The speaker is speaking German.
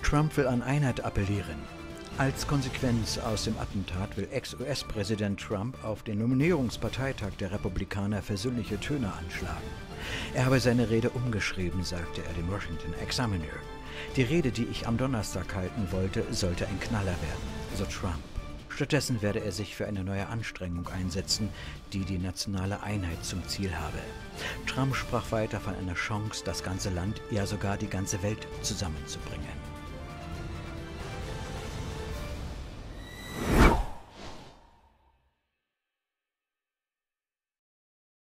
Trump will an Einheit appellieren. Als Konsequenz aus dem Attentat will Ex-US-Präsident Trump auf den Nominierungsparteitag der Republikaner versöhnliche Töne anschlagen. Er habe seine Rede umgeschrieben, sagte er dem Washington Examiner. Die Rede, die ich am Donnerstag halten wollte, sollte ein Knaller werden, so Trump. Stattdessen werde er sich für eine neue Anstrengung einsetzen, die die nationale Einheit zum Ziel habe. Trump sprach weiter von einer Chance, das ganze Land, ja sogar die ganze Welt zusammenzubringen.